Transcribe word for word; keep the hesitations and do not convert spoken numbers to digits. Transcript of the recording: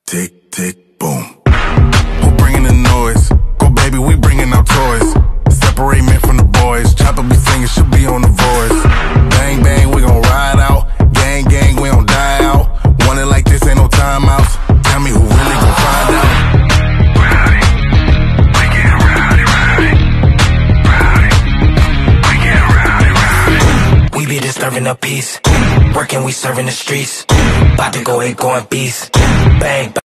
tick, tick, boom. Who bringing the noise? Go baby, we bringing our toys. Separate men from the boys. Chopper be singing, she'll be on the voice. Bang, bang, we gon' ride out. Gang, gang, we don't die out. Want it like this, ain't no timeouts. Tell me who really gon' find out. Rowdy, we get rowdy, rowdy. Rowdy, we get rowdy, rowdy. We be disturbing the peace. Working, we serving the streets. About to go, ain't going beast. Bang, bang.